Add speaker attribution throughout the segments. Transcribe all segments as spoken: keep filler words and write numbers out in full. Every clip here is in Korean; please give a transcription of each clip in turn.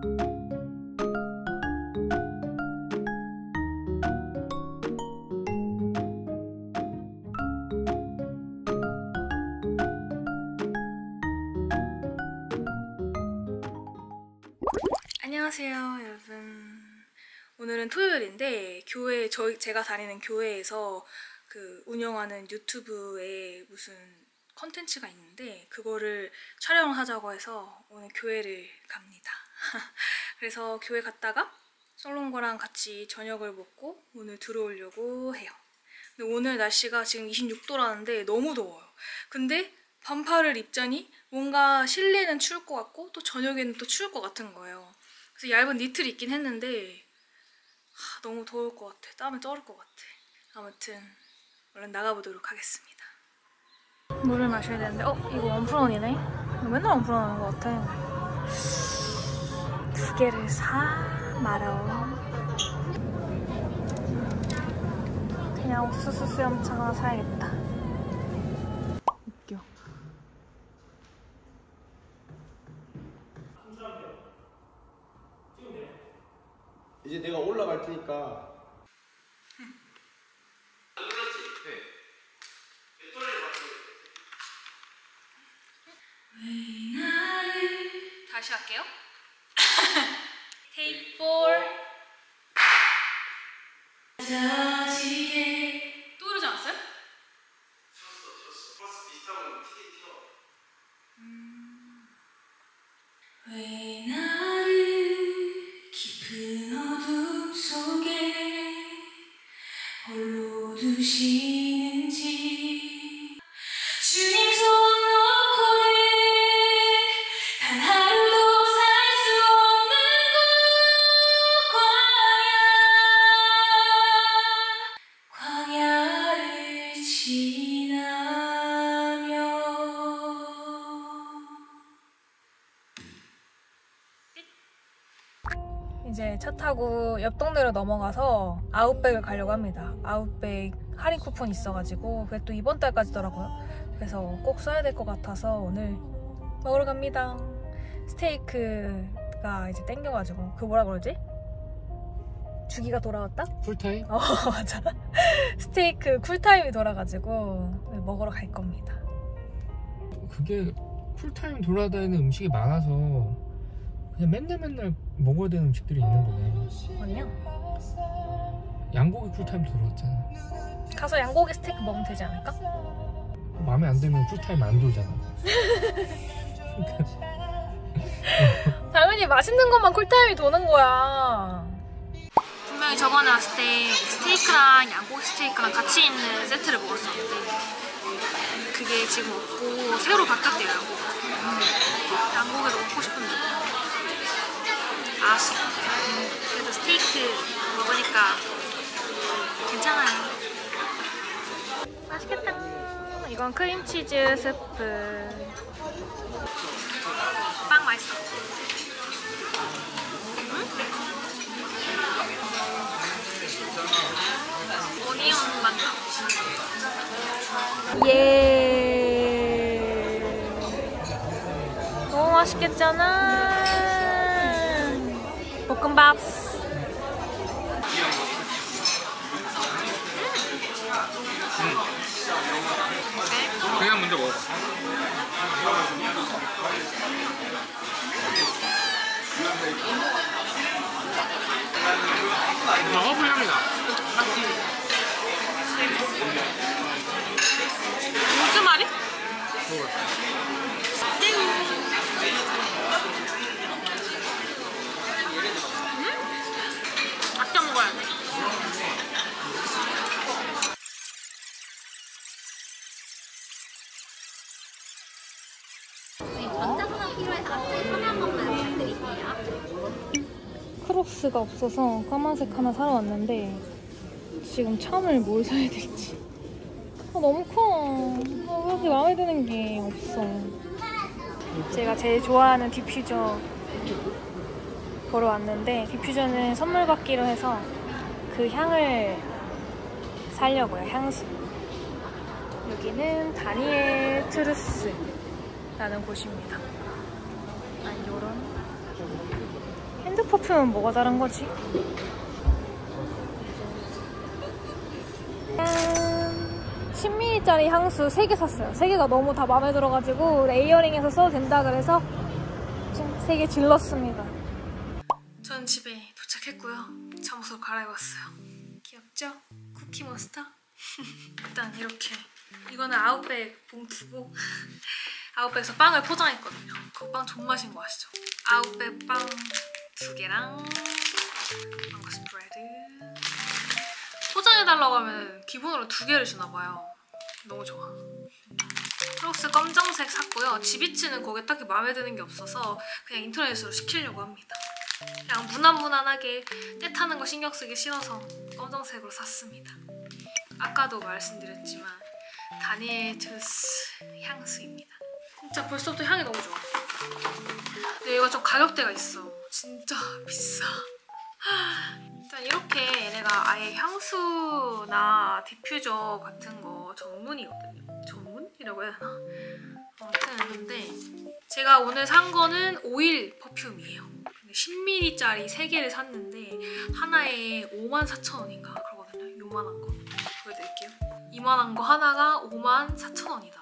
Speaker 1: 안녕하세요 여러분. 오늘은 토요일인데 교회 저희 제가 다니는 교회에서 그 운영하는 유튜브에 무슨 컨텐츠가 있는데 그거를 촬영하자고 해서 오늘 교회를 갑니다. 그래서 교회 갔다가 솔롱거랑 같이 저녁을 먹고 오늘 들어오려고 해요. 근데 오늘 날씨가 지금 이십육 도라는데 너무 더워요. 근데 반팔을 입자니 뭔가 실내는 추울 것 같고 또 저녁에는 또 추울 것 같은 거예요. 그래서 얇은 니트를 입긴 했는데 하, 너무 더울 것 같아. 땀에 쩔을 것 같아. 아무튼 얼른 나가보도록 하겠습니다. 물을 마셔야 되는데 어? 이거 원프런이네? 맨날 원프런 하는 것 같아. 두 개를 사 말어. 그냥 옥수수 수염차 하나 사야겠다. 웃겨.
Speaker 2: 이제 내가 올라갈 테니까.
Speaker 3: 안 눌렀지? 네. 배터리를 맞춰야 돼.
Speaker 1: 다시 할게요. Take four. 또 그러지 않았어요?
Speaker 3: 쳤어, 쳤어. 플러스 비슷하면 티디 튀어.
Speaker 1: 음. 왜 나를 깊은 어둠 속에 홀로 두시는지 주님 손 놓고는 단 하루도 살 수 없는 곳 광야 광야를 지나며 이제 차 타고 옆 동네로 넘어가서 아웃백을 가려고 합니다. 아웃백 할인 쿠폰 있어가지고 그게 또 이번 달까지더라고요. 그래서 꼭 써야 될 것 같아서 오늘 먹으러 갑니다. 스테이크가 이제 땡겨가지고 그 뭐라 그러지? 주기가 돌아왔다?
Speaker 2: 쿨타임?
Speaker 1: 어 맞아. 스테이크 쿨타임이 돌아가지고 먹으러 갈 겁니다.
Speaker 2: 그게 쿨타임 돌아다니는 음식이 많아서 그냥 맨날 맨날 먹어야 되는 음식들이 있는 거네.
Speaker 1: 아니야?
Speaker 2: 양고기 쿨타임 돌아왔잖아.
Speaker 1: 가서 양고기 스테이크 먹으면 되지 않을까?
Speaker 2: 마음에 안 들면 쿨타임 안 돌잖아.
Speaker 1: 당연히 맛있는 것만 쿨타임이 도는 거야. 분명히 저번에 왔을 때 스테이크랑 양고기 스테이크랑 같이 있는 세트를 먹었었는데 그게 지금 없고 새로 바뀌었대요. 양고기. 양고기도 먹고 싶은데 아쉽. 그래도 스테이크 먹으니까 괜찮아요. 맛있겠다. 이건 크림치즈 스프. 빵 맛있어. 응? 오니언 맛 나. 예. 너무 맛있겠잖아. 볶음밥.
Speaker 3: 그냥 먼저 먹어. 허브 향이 나.
Speaker 1: 무슨 말이?
Speaker 3: 먹어.
Speaker 1: 새우. 음? 아껴 먹어야 돼. 크록스가 없어서 까만색 하나 사러 왔는데 지금 참을 뭘 사야 될지 아, 너무 커. 아, 그렇게 마음에 드는 게 없어. 제가 제일 좋아하는 디퓨저 보러 왔는데 디퓨저는 선물 받기로 해서 그 향을 사려고요. 향수. 여기는 다니엘 트루스라는 곳입니다. 아, 요런 퍼퓸은 뭐가 다른 거지? 짠! 십 밀리리터짜리 향수 세 개 샀어요. 세 개가 너무 다 마음에 들어가지고 레이어링해서 써도 된다 그래서 세 개 질렀습니다. 전 집에 도착했고요. 잠옷을 갈아입었어요. 귀엽죠? 쿠키 몬스터? 일단 이렇게 이거는 아웃백 봉투고 아웃백에서 빵을 포장했거든요. 그 빵 존맛인 거 아시죠? 아웃백 빵 두 개랑 망고 스프레드 포장해달라고 하면 기본으로 두 개를 주나봐요. 너무 좋아. 크록스 검정색 샀고요. 지비치는 거기에 딱히 마음에 드는 게 없어서 그냥 인터넷으로 시키려고 합니다. 그냥 무난무난하게 때 타는 거 신경 쓰기 싫어서 검정색으로 샀습니다. 아까도 말씀드렸지만 다니엘 투스 향수입니다. 진짜 벌써부터 향이 너무 좋아. 근데 얘가 좀 가격대가 있어. 진짜 비싸. 일단 이렇게 얘네가 아예 향수나 디퓨저 같은 거 전문이거든요. 전문이라고 해야 하나? 아무튼 근데 제가 오늘 산 거는 오일 퍼퓸이에요. 근데 십 밀리리터짜리 세 개를 샀는데 하나에 오만 사천 원인가 그러거든요. 요만한 거. 보여드릴게요. 이만한 거 하나가 오만 사천 원이다.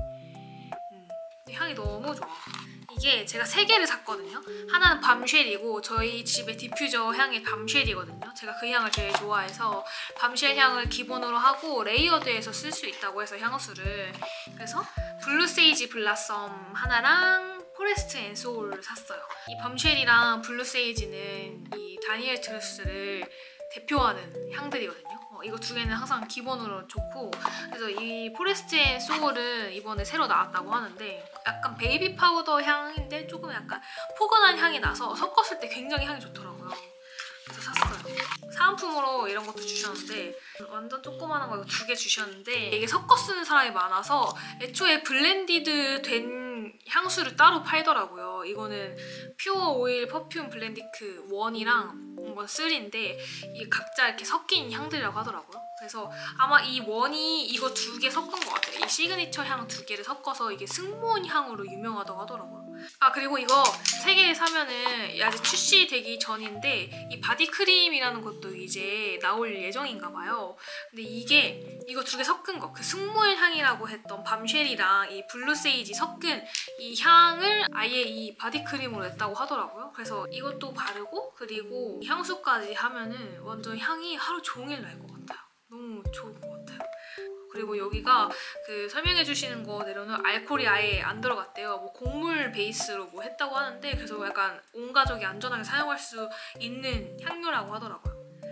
Speaker 1: 음, 근데 향이 너무 좋아. 이게 제가 세 개를 샀거든요. 하나는 밤쉘이고 저희 집의 디퓨저 향이 밤쉘이거든요. 제가 그 향을 제일 좋아해서 밤쉘 향을 기본으로 하고 레이어드해서 쓸 수 있다고 해서 향수를 그래서 블루세이지 블라썸 하나랑 포레스트 앤 소울을 샀어요. 이 밤쉘이랑 블루세이지는 이 다니엘 투스를 대표하는 향들이거든요. 어, 이거 두 개는 항상 기본으로 좋고 그래서 이 포레스트 앤 소울은 이번에 새로 나왔다고 하는데 약간 베이비 파우더 향인데 조금 약간 포근한 향이 나서 섞었을 때 굉장히 향이 좋더라고요. 그래서 샀어요. 사은품으로 이런 것도 주셨는데 완전 조그만한 거 이거 두 개 주셨는데 이게 섞어 쓰는 사람이 많아서 애초에 블렌디드 된 향수를 따로 팔더라고요. 이거는 퓨어 오일 퍼퓸 블렌디크 원이랑 이건 쓰리인데 이게 각자 이렇게 섞인 향들이라고 하더라고요. 그래서 아마 이 원이 이거 두 개 섞은 것 같아요. 이 시그니처 향 두 개를 섞어서 이게 승무원 향으로 유명하다고 하더라고요. 아 그리고 이거 세 개 사면은 아직 출시되기 전인데 이 바디크림이라는 것도 이제 나올 예정인가 봐요. 근데 이게 이거 두 개 섞은 거 그 승무원 향이라고 했던 밤쉘이랑 이 블루세이지 섞은 이 향을 아예 이 바디크림으로 냈다고 하더라고요. 그래서 이것도 바르고 그리고 향수까지 하면은 완전 향이 하루 종일 날 것 같아요. 너무 좋을 것 같아요. 그리고 여기가 그 설명해 주시는 거대로는 알코올이 아예 안 들어갔대요. 뭐 곡물 베이스로 뭐 했다고 하는데 그래서 약간 온 가족이 안전하게 사용할 수 있는 향료라고 하더라고요.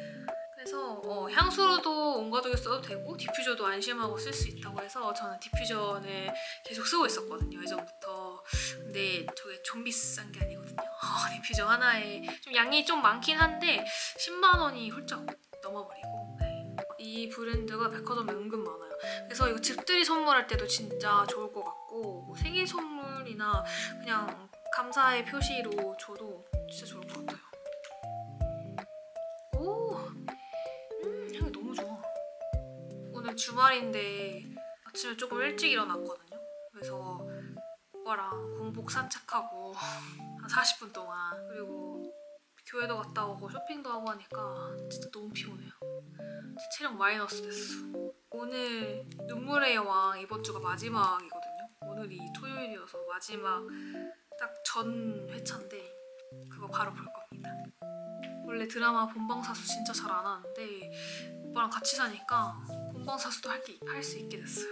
Speaker 1: 그래서 어, 향수로도 온 가족이 써도 되고 디퓨저도 안심하고 쓸 수 있다고 해서 저는 디퓨저는 계속 쓰고 있었거든요. 예전부터. 근데 저게 좀 비싼 게 아니거든요. 어, 디퓨저 하나에 좀 양이 좀 많긴 한데 십만 원이 훌쩍 넘어버리고 네. 이 브랜드가 백화점에 은근 많아요. 그래서 이거 집들이 선물할 때도 진짜 좋을 것 같고 뭐 생일 선물이나 그냥 감사의 표시로 줘도 진짜 좋을 것 같아요. 오! 음, 향이 너무 좋아. 오늘 주말인데 아침에 조금 일찍 일어났거든요. 그래서 오빠랑 공복 산책하고 한 사십 분 동안 그리고 교회도 갔다 오고 쇼핑도 하고 하니까 진짜 너무 피곤해요. 진짜 체력 마이너스 됐어. 오늘 눈물의 여왕 이번 주가 마지막이거든요. 오늘이 토요일이어서 마지막 딱 전 회차인데 그거 바로 볼 겁니다. 원래 드라마 본방사수 진짜 잘 안 하는데 오빠랑 같이 사니까 본방사수도 할 수 있게 됐어요.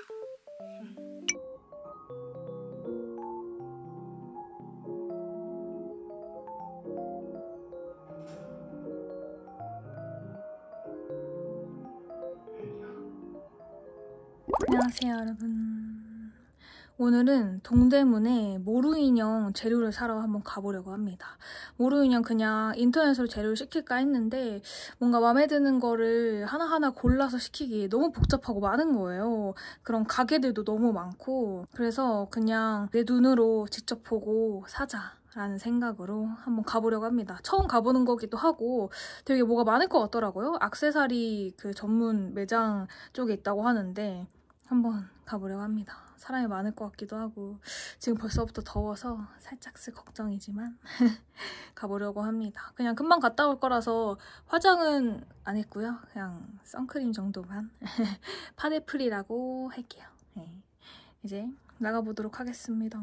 Speaker 1: 안녕하세요 여러분. 오늘은 동대문에 모루인형 재료를 사러 한번 가보려고 합니다. 모루인형 그냥 인터넷으로 재료를 시킬까 했는데 뭔가 마음에 드는 거를 하나하나 골라서 시키기 너무 복잡하고 많은 거예요. 그런 가게들도 너무 많고 그래서 그냥 내 눈으로 직접 보고 사자 라는 생각으로 한번 가보려고 합니다. 처음 가보는 거기도 하고 되게 뭐가 많을 것 같더라고요. 액세서리 그 전문 매장 쪽에 있다고 하는데 한번 가보려고 합니다. 사람이 많을 것 같기도 하고 지금 벌써부터 더워서 살짝씩 걱정이지만 가보려고 합니다. 그냥 금방 갔다 올 거라서 화장은 안 했고요. 그냥 선크림 정도만 파데프리라고 할게요. 네. 이제 나가보도록 하겠습니다.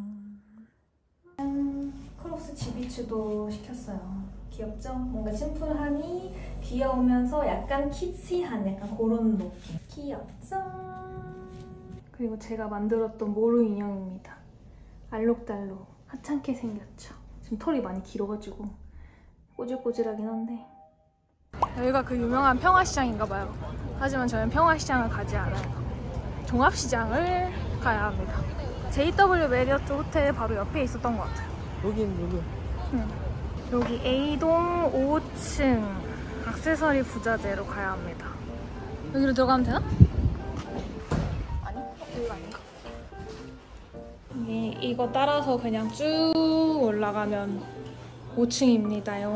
Speaker 1: 크록스 지비츠도 시켰어요. 귀엽죠? 뭔가 심플하니 귀여우면서 약간 키치한 약간 그런 느낌. 귀엽죠? 그리고 제가 만들었던 모루 인형입니다. 알록달록 하찮게 생겼죠. 지금 털이 많이 길어가지고 꼬질꼬질하긴 한데 여기가 그 유명한 평화시장인가봐요. 하지만 저는 평화시장을 가지 않아요. 종합시장을 가야 합니다. 제이더블유 메리어트 호텔 바로 옆에 있었던 것 같아요.
Speaker 2: 여긴 여기.
Speaker 1: 응. 여기 A동 오 층 액세서리 부자재로 가야 합니다. 여기로 들어가면 되나? 아니? 여기가 아닌가? 이게 이거 따라서 그냥 쭉 올라가면 오 층입니다요.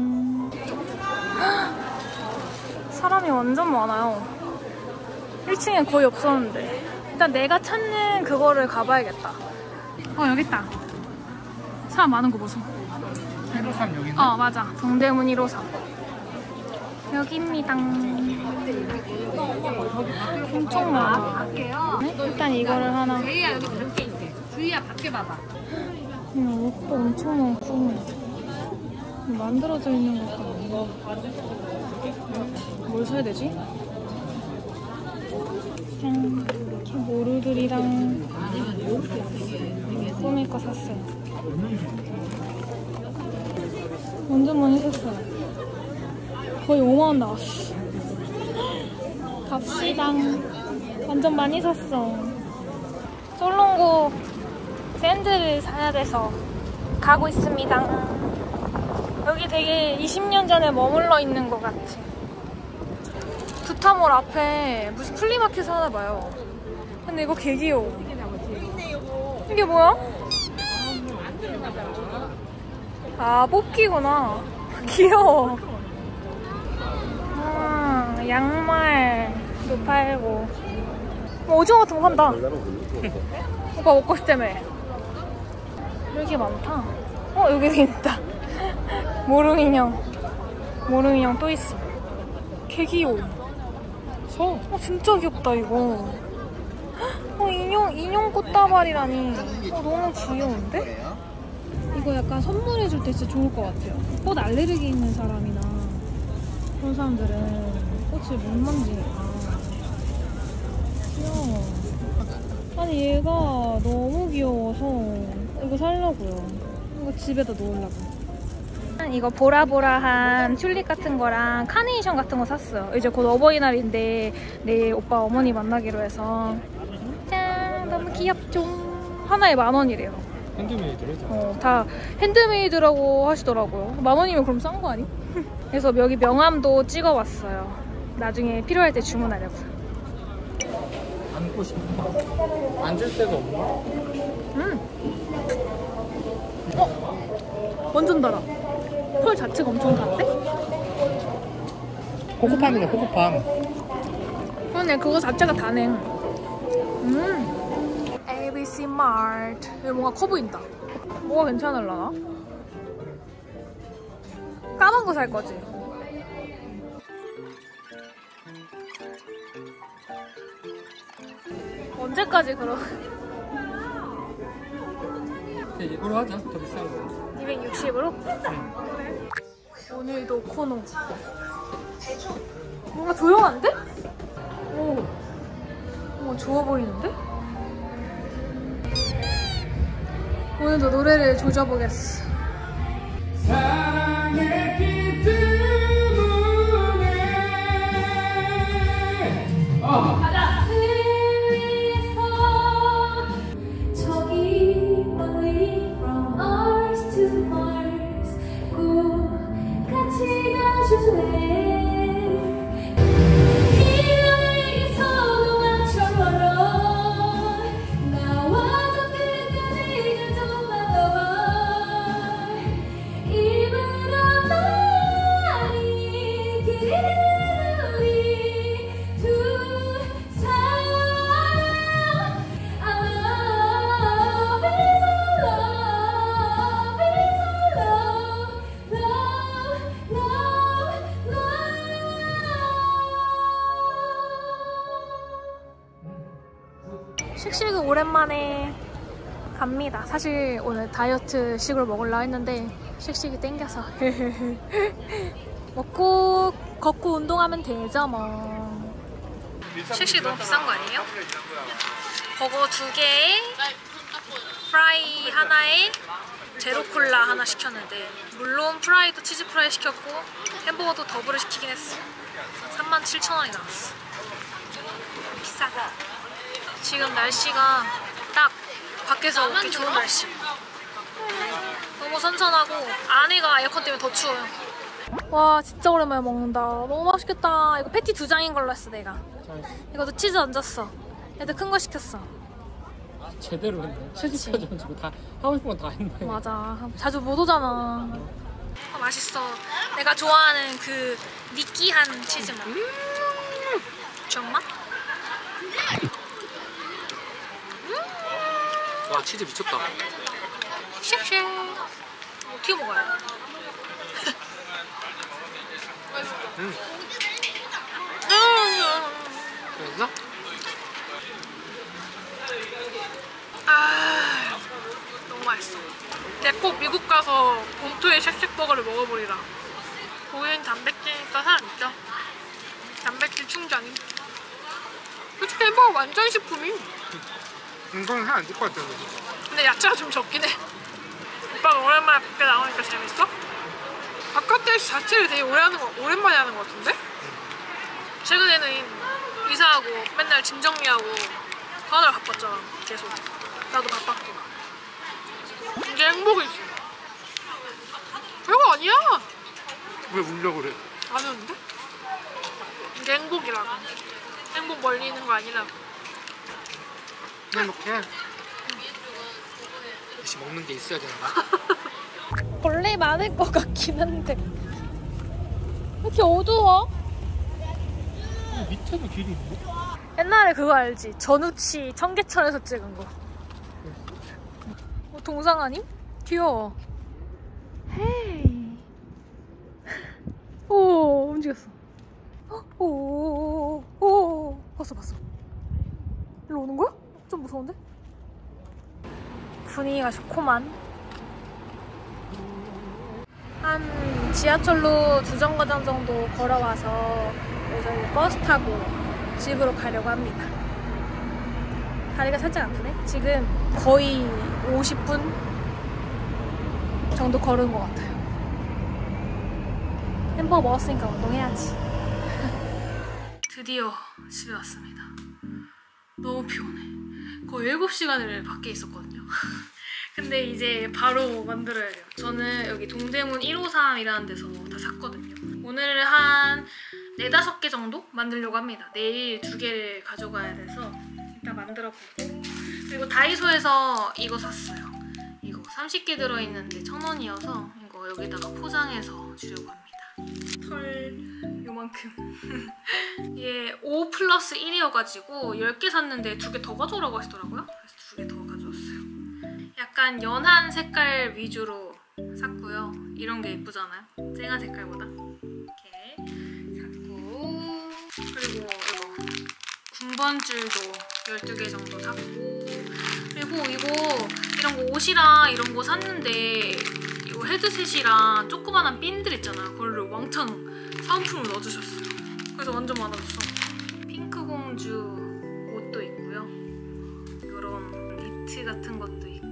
Speaker 1: 사람이 완전 많아요. 일 층엔 거의 없었는데 일단 내가 찾는 그거를 가봐야겠다. 어 여기 있다. 사람 많은 거 보소.
Speaker 2: 일호삼 여기네.
Speaker 1: 어 맞아. 동대문 일호삼 여기입니다. 엄청 많아. 네? 일단 이거를 하나.
Speaker 4: 제이야 여기 밖에 있대. 주희야 밖에 봐봐.
Speaker 1: 음, 옷도 엄청 많고 만들어져 있는 것도 많고. 뭘 사야 되지? 짠. 이렇게 모루들이랑 꾸밀 거 샀어요. 완전 많이 샀어요. 거의 오만 원 나왔어. 갑시다. 완전 많이 샀어. 솔롱고 샌들을 사야 돼서 가고 있습니다. 여기 되게 이십 년 전에 머물러 있는 것 같아. 두타몰 앞에 무슨 플리마켓 하나 봐요. 근데 이거 개 귀여워. 이게 뭐야? 아, 뽑기구나. 귀여워. 아, 양말도 팔고. 뭐 오징어 같은 거 판다. 오빠 먹고 싶다며. 이렇게 많다. 어, 여기 있다. 모루인형. 모루인형 또 있어. 개 귀여워. 서. 어, 진짜 귀엽다, 이거. 어, 인형, 인형 꽃다발이라니. 어, 너무 귀여운데? 이거 약간 선물해줄 때 진짜 좋을 것 같아요. 꽃 알레르기 있는 사람이나 그런 사람들은 꽃을 못 만지니까. 귀여워. 아니, 얘가 너무 귀여워서 이거 살려고요. 이거 집에다 놓으려고. 이거 보라보라한 튤립 같은 거랑 카네이션 같은 거 샀어요. 이제 곧 어버이날인데 내일 오빠 어머니 만나기로 해서. 짠! 너무 귀엽죠? 하나에 만 원이래요.
Speaker 2: 핸드메이드로?
Speaker 1: 어, 다 핸드메이드라고 하시더라고요. 만 원이면 그럼 싼 거 아니? 그래서 여기 명함도 찍어왔어요. 나중에 필요할 때 주문하려고요.
Speaker 2: 앉고 싶어. 앉을 데가 없나?
Speaker 1: 음. 어? 완전 달아. 펄 자체가 엄청 단데?
Speaker 2: 코코팜이네, 코코팜.
Speaker 1: 그러네, 그거 자체가 다네. 음. 에이비씨 마트. 여기 뭔가 커 보인다. 뭐가 괜찮을라나? 까만 거 살 거지? 언제까지 그러?
Speaker 2: 이거로 하자. 더 비싼 거.
Speaker 1: 이백육십으로? 오늘도 코노. 뭔가 조용한데? 오, 뭔가 좋아 보이는데? 오늘도 노래를 조져보겠어.
Speaker 2: 사랑했기 때문에 어.
Speaker 1: 가자!
Speaker 5: I will
Speaker 1: 쉑쉑 오랜만에 갑니다. 사실 오늘 다이어트식으로 먹으려고 했는데 쉑쉑이 땡겨서 먹고 걷고 운동하면 되죠 뭐. 쉑쉑 너무 비싼 거 아니에요? 버거 두 개에 프라이 하나에 제로 콜라 하나 시켰는데 물론 프라이도 치즈 프라이 시켰고 햄버거도 더블을 시키긴 했어. 삼만 칠천 원이 나왔어. 비싸다. 지금 날씨가 딱 밖에서 먹기 좋은 날씨. 너무 선선하고 안에가 에어컨 때문에 더 추워요. 와 진짜 오랜만에 먹는다. 너무 맛있겠다. 이거 패티 두 장인 걸로 했어 내가. 이것도 치즈 얹었어. 애들 큰 거 시켰어.
Speaker 2: 제대로 했네.
Speaker 1: 그치.
Speaker 2: 치즈까지 얹고 다 하고 싶은 건 다 했네.
Speaker 1: 맞아. 자주 못 오잖아. 아, 맛있어. 내가 좋아하는 그 느끼한 치즈 맛. 정말?
Speaker 2: 와 치즈 미쳤다.
Speaker 1: 쉑쉑. 어떻게 먹어요?
Speaker 2: 음. 그랬나?
Speaker 5: 아 너무 맛있어. 내 꼭 미국 가서 본토의 쉑쉑버거를 먹어보리라. 거기는 단백질이니까 살아있죠. 단백질 충전이. 솔직히 햄버거 완전 식품이.
Speaker 2: 이건 하나 안 될 것 같아.
Speaker 5: 근데 야채가 좀 적긴 해. 오빠가 오랜만에 밖에 나오니까 재밌어? 바깥 자체를 되게 오래 하는 거, 오랜만에 하는 것 같은데? 최근에는 이사하고 맨날 짐 정리하고 하느라 바빴잖아. 계속. 나도 바빴고. 이게 행복이지. 별거 아니야.
Speaker 2: 왜 울려 그래?
Speaker 5: 아는데? 이게 행복이라고. 행복 멀리 있는 거 아니라고.
Speaker 2: 행복해. 역시 먹는 게 있어야 되나?
Speaker 1: 벌레 많을 것 같긴 한데 왜 이렇게 어두워?
Speaker 2: 밑에도 길이 있네?
Speaker 1: 옛날에 그거 알지? 전우치 청계천에서 찍은 거. 어, 동상 아님? 귀여워. 헤이. 오 움직였어. 오오오오 오, 봤어 봤어. 일로 오는 거야? 좀 무서운데? 분위기가 좋구만. 한 지하철로 두 정거장 정도 걸어와서 여기서 이제 버스 타고 집으로 가려고 합니다. 다리가 살짝 아프네? 지금 거의 오십 분 정도 걸은 것 같아요. 햄버거 먹었으니까 운동해야지. 드디어 집에 왔습니다. 너무 피곤해. 거의 일곱 시간을 밖에 있었거든요. 근데 이제 바로 만들어야 돼요. 저는 여기 동대문 일오삼이라는 데서 다 샀거든요. 오늘 한 네다섯 개 정도 만들려고 합니다. 내일 두 개를 가져가야 돼서 일단 만들어보고. 그리고 다이소에서 이거 샀어요. 이거 삼십 개 들어있는데 천 원이어서 이거 여기다가 포장해서 주려고 합니다. 털 요만큼. 이게 오 플러스 일이어가지고 열 개 샀는데 두 개 더 가져오라고 하시더라고요. 그래서 두 개 더 가져왔어요. 약간 연한 색깔 위주로 샀고요. 이런 게 예쁘잖아요. 쨍한 색깔보다. 이렇게 샀고, 그리고 이거 군번줄도 열두 개 정도 샀고, 그리고 이거 이런 거 옷이랑 이런 거 샀는데 이거 헤드셋이랑 조그만한 핀들 있잖아. 그거를 왕창 사은품을 넣어주셨어요. 그래서 완전 많아졌어. 핑크 공주 옷도 있고요. 이런 니트 같은 것도 있고,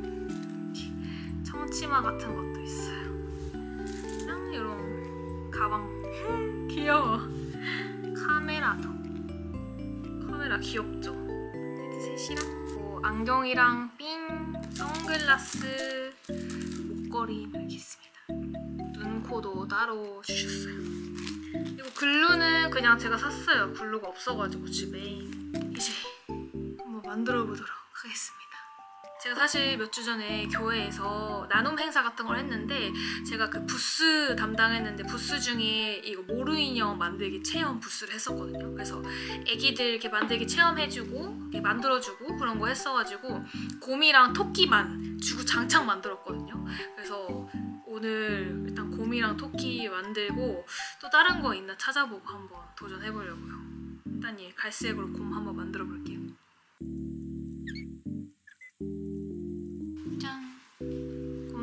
Speaker 1: 청치마 같은 것도 있어요. 그냥 이런 가방. 귀여워. 카메라도. 카메라 귀엽죠? 헤드셋이랑 뭐 안경이랑 핀, 선글라스, 목걸이 이렇게 있습니다. 눈, 코도 따로 주셨어요. 그리고 글루는 그냥 제가 샀어요. 글루가 없어가지고 집에. 이제 한번 만들어 보도록 하겠습니다. 제가 사실 몇 주 전에 교회에서 나눔 행사 같은 걸 했는데 제가 그 부스 담당했는데 부스 중에 이거 모루 인형 만들기 체험 부스를 했었거든요. 그래서 애기들 이렇게 만들기 체험해주고 이렇게 만들어주고 그런 거 했어가지고 곰이랑 토끼만 주고 장착 만들었거든요. 그래서 오늘 일단 곰이랑 토끼 만들고 또 다른 거 있나 찾아보고 한번 도전해보려고요. 일단 얘 갈색으로 곰 한번 만들어 볼게요.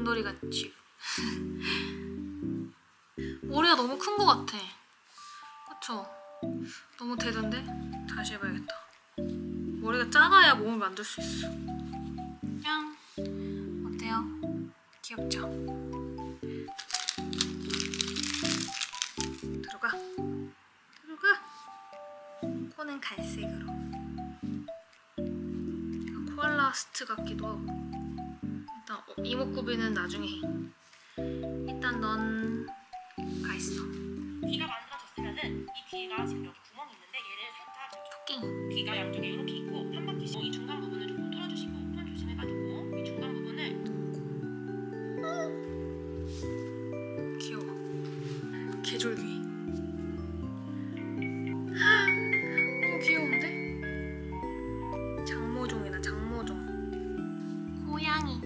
Speaker 1: 곰돌이 같지? 머리가 너무 큰 것 같아. 그쵸? 너무 대던데? 다시 해봐야겠다. 머리가 작아야 몸을 만들 수 있어. 짠! 어때요? 귀엽죠? 들어가! 들어가! 코는 갈색으로. 약간 코알라스트 같기도 하고. 일단 어, 이목구비는 나중에 해. 일단 넌 가있어.
Speaker 6: 귀가 만들어졌으면은 이 귀가 지금 여기 구멍이 있는데 얘를 살짝 이렇게
Speaker 1: 토끼.
Speaker 6: 귀가 양쪽에 이렇게 있고 한 바퀴씩 이 중간 부분을 조금 뚫어주시고 손 조심해가지고 이 중간 부분을
Speaker 1: 귀여워. 개졸귀. 너무 귀여운데? 장모종이다, 장모종. 고양이.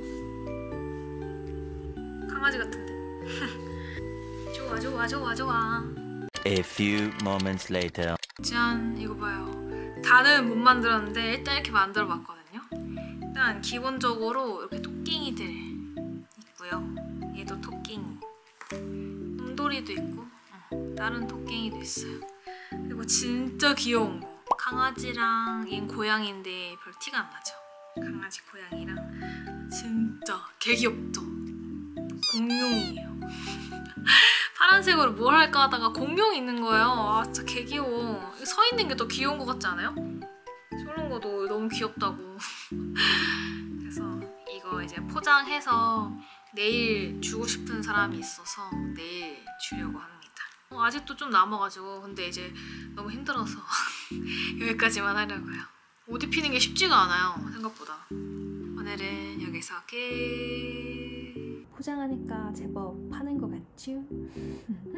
Speaker 1: 강아지 같은데? 좋아, 좋아, 좋아, 좋아.
Speaker 7: A few moments later.
Speaker 1: 짠, 이거 봐요. 다는 못 만들었는데 일단 이렇게 만들어 봤거든요. 일단 기본적으로 이렇게 토끼이들 있고요. 얘도 토끼이. 곰돌이도 있고 어, 다른 토끼이도 있어요. 그리고 진짜 귀여운 거. 강아지랑 얘는 고양이인데 별 티가 안 나죠. 강아지 고양이랑 진짜 개 귀엽죠. 공룡이에요. 파란색으로 뭘 할까 하다가 공룡이 있는 거예요. 아 진짜 개 귀여워. 서 있는 게 더 귀여운 것 같지 않아요? 저런 거도 너무 귀엽다고. 그래서 이거 이제 포장해서 내일 주고 싶은 사람이 있어서 내일 주려고 합니다. 어, 아직도 좀 남아가지고 근데 이제 너무 힘들어서 여기까지만 하려고요. 옷 입히는 게 쉽지가 않아요, 생각보다. 오늘은 여기서 끝. 포장하니까 제법 파는 것 같죠?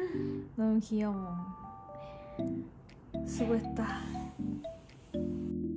Speaker 1: 너무 귀여워. 수고했다.